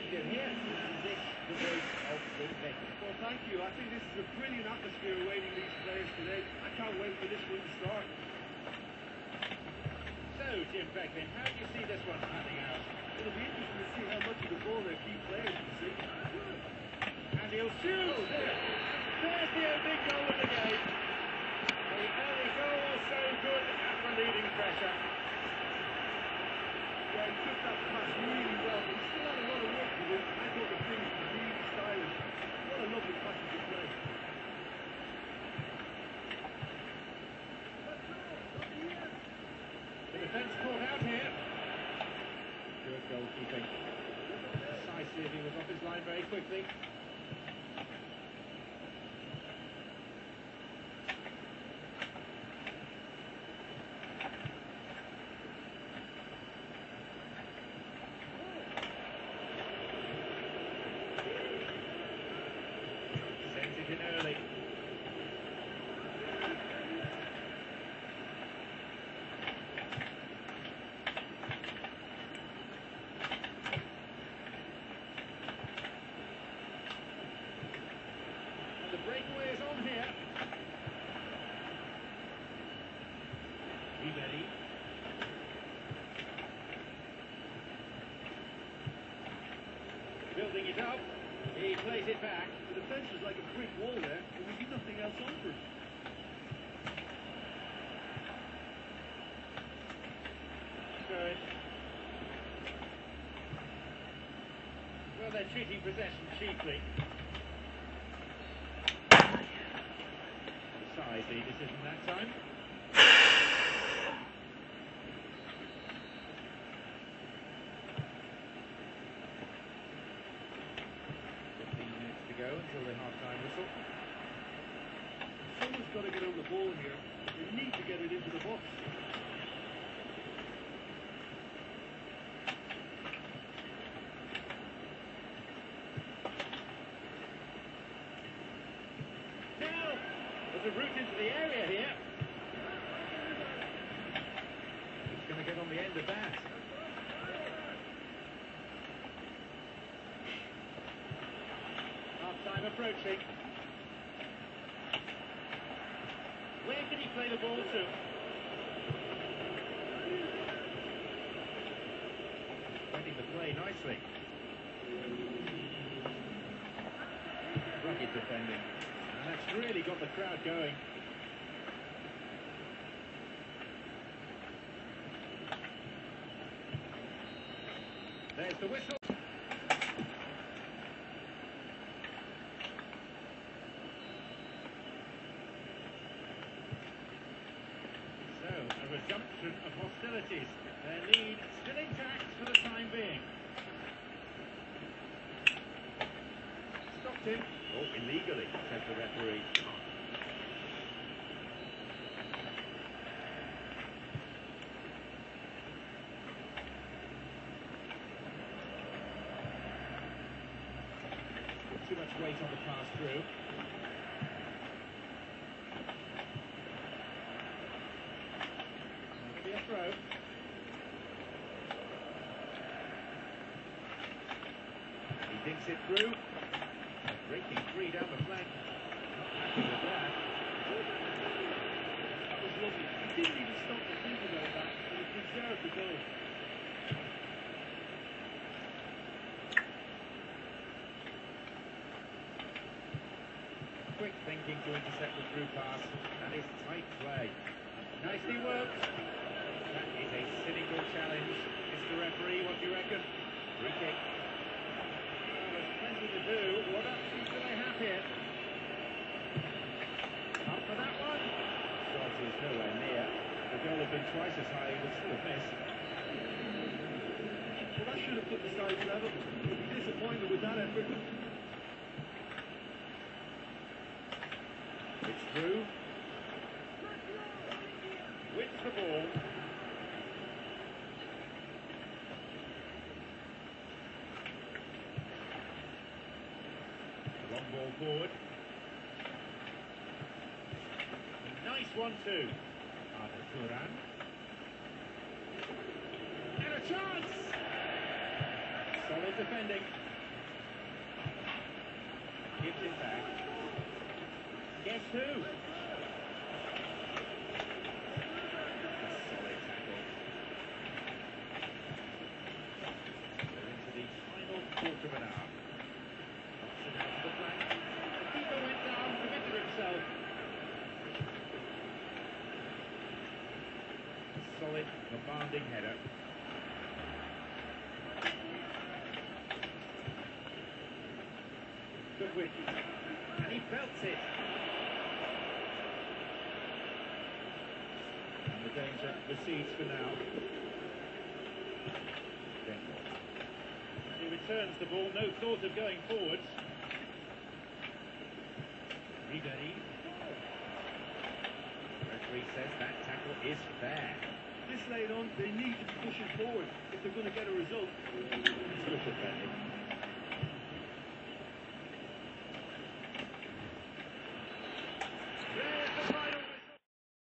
you hear? Is this the voice of St. Becky? Well, thank you. I think this is a brilliant atmosphere awaiting these players today. I can't wait for this one to start. So, Jim Beckman, how do you see this one panning out? It'll be interesting to see how much of the ball their key players can see. And he'll shoot! There's the opening goal of the game. The early goal so good at relieving pressure. Yeah, he took that pass really well, but he still had a lot of work to do. I thought the finish was really stylish. What a lovely passage of play. The defence caught out here. Good goalkeeping. Decisive, he was off his line very quickly. Sends it in early. And the breakaway is on here. Ribery. Building it up. He plays it back. The defence was like a brick wall there, and we did nothing else on for it. Good. Well, they're treating possession cheaply. Offside, the decision that time. 15 minutes to go until the half-time whistle. Someone's got to get on the ball here. They need to get it into the box. Now, there's a route into the area here. He's going to get on the end of that. Half-time approaching. Where can he play the ball to? Reading the play nicely. Rugged defending. And that's really got the crowd going. There's the whistle. So, a resumption of hostilities. Their lead still intact for the time being. Stopped him. Oh, illegally, said the referee. Put too much weight on the pass through. That'll be a throw. He dinks it through. Breaking free down the flank. Not happy with that. That was lovely. He didn't even stop to think about that, and he deserved the goal. Quick thinking to intercept the through pass. That is tight play. Nicely worked. That is a cynical challenge. Mr. Referee, what do you reckon? Free kick. Well, there's plenty to do. What options do they have here? Up for that one. Shot is nowhere near. The goal had been twice as high, he would still have missed. Well, that should have put the sides level. He'll be disappointed with that effort. It's through. Wins the ball. Long ball forward. Nice 1-2. Arda Turan. And a chance! Solid defending. gives it back. Guess who? A solid tackle. We're into the final quarter of an hour. Knocks it out to the flank. The keeper went down, committed himself. A solid, commanding header. Goodwin. And he belts it. And the danger recedes for now. Denzel. And he returns the ball, no thought of going forwards. Ribery. Referee says that tackle is fair. This late on, they need to be pushing forward if they're going to get a result. Let's look at that.